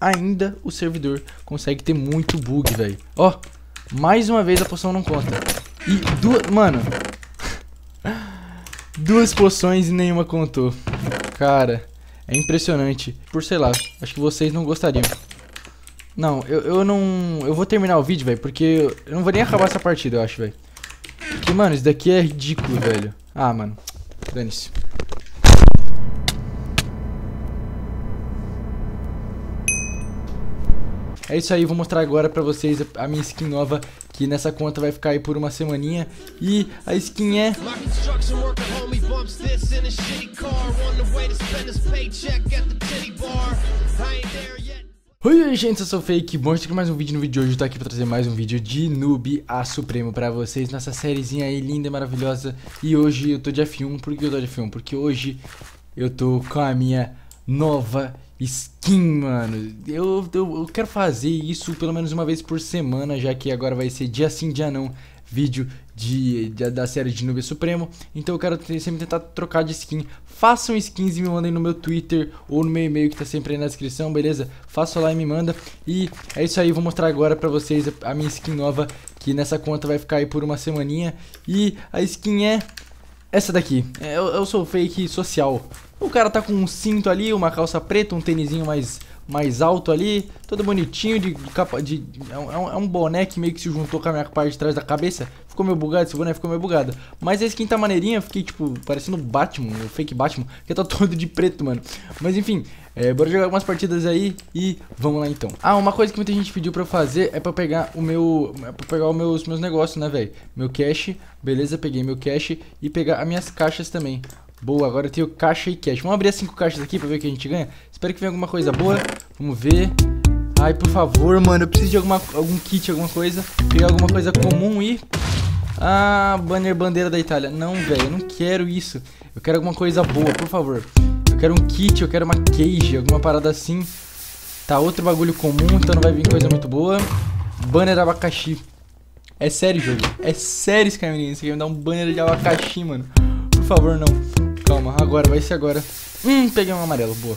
ainda o servidor consegue ter muito bug, velho. Ó, mais uma vez a poção não conta. E duas... Mano... duas poções e nenhuma contou. Cara, é impressionante. Por sei lá, acho que vocês não gostariam. Não, eu não... Eu vou terminar o vídeo, velho, porque eu não vou nem acabar essa partida, eu acho, velho. Porque, mano, isso daqui é ridículo, velho. Ah, mano, dane-se. É isso aí, vou mostrar agora pra vocês a minha skin nova, que nessa conta vai ficar aí por uma semaninha. E a skin é... Oi, gente, eu sou o Fake, bom estar aqui mais um vídeo. No vídeo de hoje eu tô aqui pra trazer mais um vídeo de Noob a Supremo pra vocês, nessa sériezinha aí linda e maravilhosa. E hoje eu tô de F1, por que eu tô de F1? Porque hoje eu tô com a minha nova skin, mano. Eu quero fazer isso pelo menos uma vez por semana, já que agora vai ser dia sim, dia não, vídeo da série de Noob Supremo. Então eu quero sempre tentar trocar de skin. Façam skins e me mandem no meu Twitter ou no meu e-mail que tá sempre aí na descrição, beleza? Faça lá e me manda. E é isso aí, vou mostrar agora pra vocês a minha skin nova, que nessa conta vai ficar aí por uma semaninha. E a skin é essa daqui. Eu sou o Fake social. O cara tá com um cinto ali, uma calça preta, um tênisinho mais alto ali, todo bonitinho, de capa de... É um boné que meio que se juntou com a minha parte de trás da cabeça. Ficou meio bugado, esse boné ficou meio bugado. Mas a skin tá maneirinha, fiquei tipo, parecendo o Batman, o Fake Batman, que tá todo de preto, mano. Mas enfim, bora jogar algumas partidas aí e vamos lá então. Ah, uma coisa que muita gente pediu pra eu fazer é pra pegar os meus negócios, né, velho? Meu cash, beleza, peguei meu cash e pegar as minhas caixas também. Boa, agora eu tenho caixa e cash. Vamos abrir as 5 caixas aqui pra ver o que a gente ganha. Espero que venha alguma coisa boa. Vamos ver. Ai, por favor, mano, eu preciso de algum kit, alguma coisa. Pegar alguma coisa comum e... Ah, bandeira da Itália. Não, velho, eu não quero isso. Eu quero alguma coisa boa, por favor. Eu quero um kit, eu quero uma cage, alguma parada assim. Tá, outro bagulho comum, então não vai vir coisa muito boa. Banner abacaxi. É sério, jogo. É sério, Skyrim. Você quer me dar um banner de abacaxi, mano? Por favor, não. Calma, agora, vai ser agora. Peguei um amarelo, boa.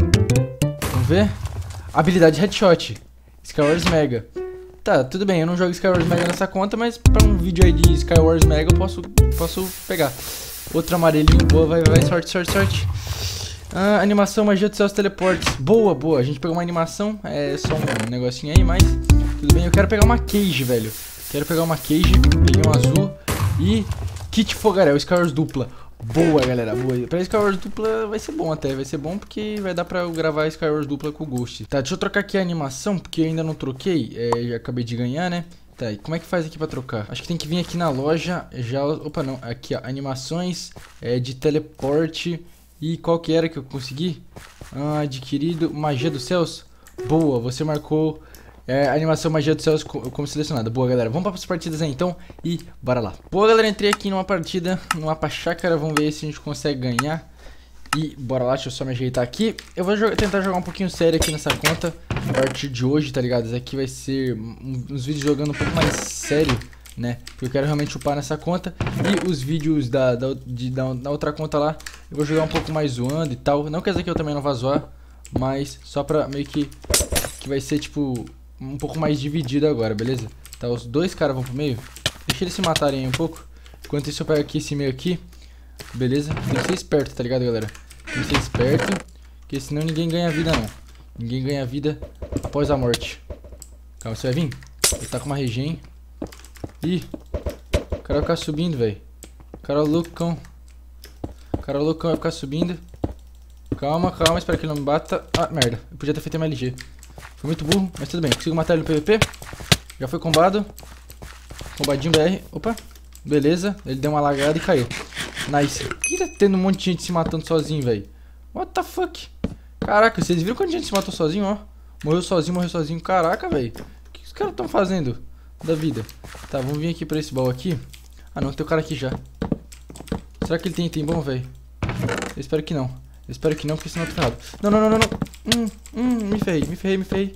Vamos ver. Habilidade Headshot. Skywars Mega. Tá, tudo bem, eu não jogo Skywars Mega nessa conta, mas pra um vídeo aí de Skywars Mega eu posso pegar. Outro amarelinho, boa, vai, sorte. Animação, magia dos céus, teleportes. Boa, a gente pegou uma animação, é só um negocinho aí, mas tudo bem. Eu quero pegar uma cage, velho. Peguei um azul e kit fogaréu, Skywars dupla. Boa, galera, boa. Pra Skywars dupla vai ser bom até, vai ser bom porque vai dar pra eu gravar Skywars dupla com o Ghost. Tá, deixa eu trocar aqui a animação, porque eu ainda não troquei, já acabei de ganhar, né? Tá, e como é que faz aqui pra trocar? Acho que tem que vir aqui na loja, já... Opa, não, aqui ó, animações, de teleporte. E qual que era que eu consegui? Adquirido, magia dos céus. Boa, você marcou... animação magia dos céus como selecionada. Boa, galera, vamos para as partidas aí então. E bora lá. Boa, galera, entrei aqui numa partida, no mapa chácara. Vamos ver se a gente consegue ganhar. E bora lá, deixa eu só me ajeitar aqui. Eu vou tentar jogar um pouquinho sério aqui nessa conta a partir de hoje, tá ligado? Isso aqui vai ser uns vídeos jogando um pouco mais sério, né? Porque eu quero realmente upar nessa conta. E os vídeos da outra conta lá eu vou jogar um pouco mais zoando e tal. Não quer dizer que eu também não vá zoar, mas só pra meio que vai ser tipo... um pouco mais dividido agora, beleza? Tá, os dois caras vão pro meio. Deixa eles se matarem aí um pouco. Enquanto isso eu pego aqui esse meio aqui. Beleza? Tem que ser esperto, tá ligado, galera? Tem que ser esperto, porque senão ninguém ganha vida, não. Ninguém ganha vida após a morte. Calma, você vai vir? Ele tá com uma regen. Ih, o cara vai ficar subindo, velho. O cara loucão. Vai ficar subindo. Calma, espera que ele não me bata. Ah, merda, eu podia ter feito MLG. Foi muito burro, mas tudo bem. Consigo matar ele no PVP. Já foi combado. Combadinho BR. Opa. Beleza. Ele deu uma lagada e caiu. Nice. Por que tá tendo um monte de gente se matando sozinho, velho? What the fuck? Caraca, vocês viram quanta gente se matou sozinho, ó? Morreu sozinho. Caraca, velho. O que os caras estão fazendo da vida? Tá, vamos vir aqui pra esse baú aqui. Ah, não. Tem o cara aqui já. Será que ele tem item bom, velho? Eu espero que não. Porque senão eu tô ferrado. Não. Me ferrei.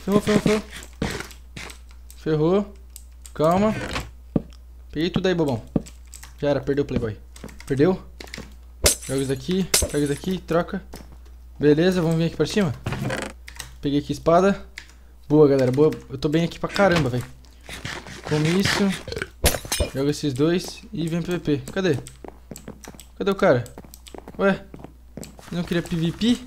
Ferrou. Calma. Peguei tudo aí, bobão. Já era, perdeu o playboy. Perdeu. Joga isso daqui, pega isso daqui, troca. Beleza, vamos vir aqui pra cima. Peguei aqui a espada. Boa, galera, boa. Eu tô bem aqui pra caramba, velho. Come isso. Joga esses dois e vem PVP. Cadê? Cadê o cara? Ué? Não queria PVP?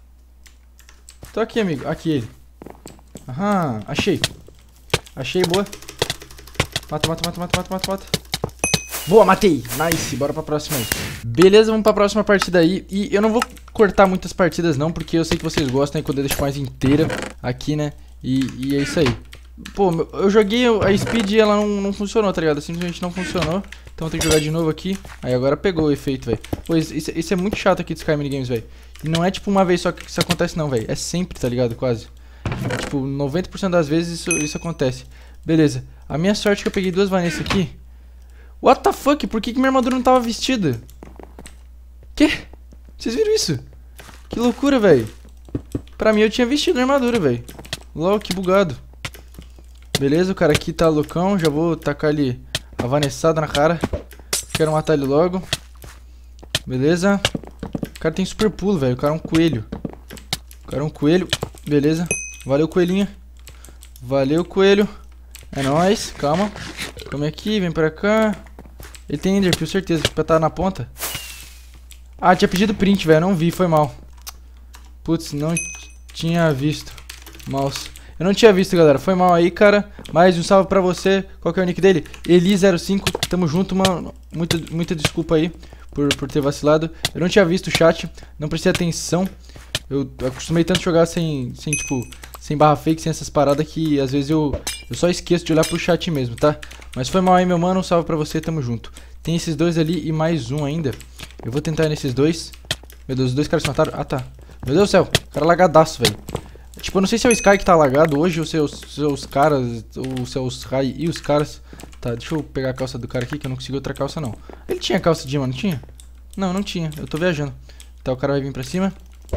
Tô aqui, amigo. Aqui ele. Aham, achei. Achei, boa. Mata, mata, mata, mata, mata, mata, mata. Boa, matei. Nice, bora pra próxima aí. Beleza, vamos pra próxima partida aí. E eu não vou cortar muitas partidas não, porque eu sei que vocês gostam, né, quando eu deixo mais inteira aqui, né. E é isso aí. Pô, eu joguei a speed e ela não funcionou, tá ligado? Simplesmente não funcionou. Então eu tenho que jogar de novo aqui. Aí agora pegou o efeito, velho. Pois isso é muito chato aqui de Sky Minigames, velho. E não é tipo uma vez só que isso acontece não, velho. É sempre, tá ligado? Quase. Tipo, 90% das vezes isso acontece. Beleza. A minha sorte é que eu peguei duas Vanessa aqui. What the fuck? Por que minha armadura não tava vestida? Quê? Vocês viram isso? Que loucura, velho. Pra mim eu tinha vestido a armadura, velho. LOL, que bugado. Beleza, o cara aqui tá loucão. Já vou tacar ele a vanessada na cara. Quero matar ele logo. Beleza. O cara tem super pulo, velho. O cara é um coelho. O cara é um coelho. Beleza. Valeu, coelhinho. Valeu, coelho. É nóis. Calma. Come aqui, vem pra cá. Ele tem Enderpeel, certeza. Pra estar na ponta. Ah, tinha pedido print, velho. Não vi, foi mal. Putz, não tinha visto. Mouse. Eu não tinha visto, galera. Foi mal aí, cara. Mais um salve pra você. Qual que é o nick dele? Eli05. Tamo junto, mano. Muita desculpa aí por ter vacilado. Eu não tinha visto o chat. Não prestei atenção. Eu acostumei tanto jogar sem barra fake, sem essas paradas, que às vezes eu só esqueço de olhar pro chat mesmo, tá? Mas foi mal aí, meu mano. Um salve pra você. Tamo junto. Tem esses dois ali e mais um ainda. Eu vou tentar ir nesses dois. Meu Deus, os dois caras se mataram. Ah, tá. Meu Deus do céu. Cara lagadaço, velho. Tipo, eu não sei se é o Sky que tá lagado hoje ou se é os caras, ou se é os Rai e os caras. Tá, deixa eu pegar a calça do cara aqui, que eu não consegui outra calça, não. Ele tinha calça de imã, não tinha? Não, não tinha. Eu tô viajando. Tá, o cara vai vir pra cima.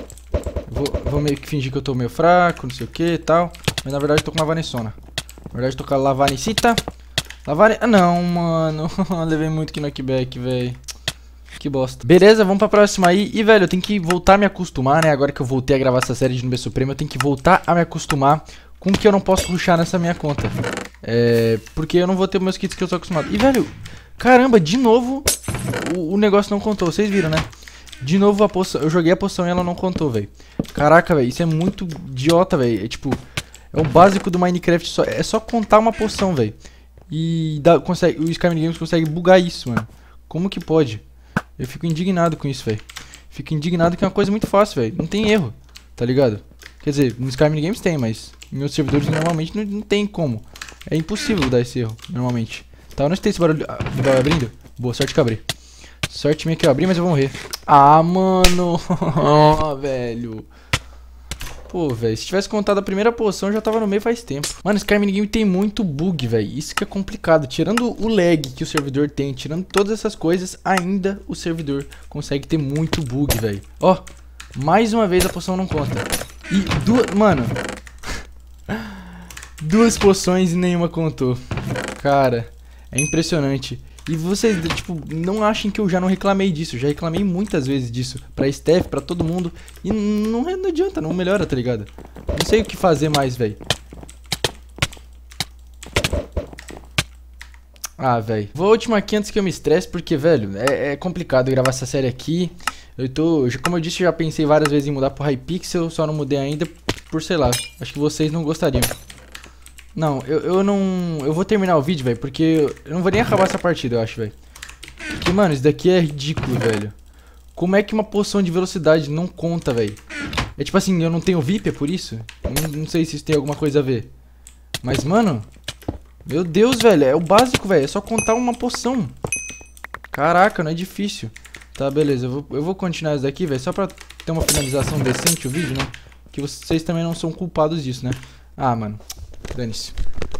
Vou meio que fingir que eu tô meio fraco, não sei o que e tal. Mas na verdade eu tô com uma vanessona. Na verdade eu tô com a lavanicita. Ah, não, mano. Levei muito aqui no knockback, velho. Que bosta. Beleza, vamos pra próxima aí. E, velho, eu tenho que voltar a me acostumar, né? Agora que eu voltei a gravar essa série de Noob Supremo, eu tenho que voltar a me acostumar com que eu não posso rushar nessa minha conta. Porque eu não vou ter meus kits que eu sou acostumado. E, velho, caramba, de novo o negócio não contou. Vocês viram, né? De novo a poção. Eu joguei a poção e ela não contou, velho. Caraca, velho, isso é muito idiota, velho. É tipo, é o básico do Minecraft. É só contar uma poção, velho. E o Sky Minigames consegue bugar isso, mano. Como que pode? Eu fico indignado com isso, velho. Fico indignado que é uma coisa muito fácil, velho. Não tem erro, tá ligado? Quer dizer, no Sky Minigames tem, mas em outros servidores normalmente não tem como. É impossível dar esse erro, normalmente. Tá, eu não sei esse barulho do baú abrindo. Boa, sorte que eu abri. Sorte minha que eu abri, mas eu vou morrer. Ah, mano. Velho. Pô, velho, se tivesse contado a primeira poção, eu já tava no meio faz tempo. Mano, Sky Minigame tem muito bug, velho. Isso que é complicado. Tirando o lag que o servidor tem, tirando todas essas coisas, ainda o servidor consegue ter muito bug, velho. Ó, mais uma vez a poção não conta. E mano, duas poções e nenhuma contou. Cara, é impressionante. E vocês, tipo, não achem que eu já não reclamei disso. Eu já reclamei muitas vezes disso. Pra Steph, pra todo mundo. E não adianta, não melhora, tá ligado? Não sei o que fazer mais, velho. Ah, velho. Vou a última aqui antes que eu me estresse, porque, velho, é complicado gravar essa série aqui. Como eu disse, eu já pensei várias vezes em mudar pro Hypixel. Só não mudei ainda por, sei lá, acho que vocês não gostariam. Não, eu vou terminar o vídeo, velho, porque eu não vou nem acabar essa partida, eu acho, velho. Porque, mano, isso daqui é ridículo, velho. Como é que uma poção de velocidade não conta, velho? É tipo assim, eu não tenho VIP, é por isso? Não sei se isso tem alguma coisa a ver. Mas, mano, meu Deus, velho, é o básico, velho. É só contar uma poção. Caraca, não é difícil. Tá, beleza, eu vou continuar isso daqui, velho, só pra ter uma finalização decente o vídeo, né? Que vocês também não são culpados disso, né? Ah, mano. Dane-se.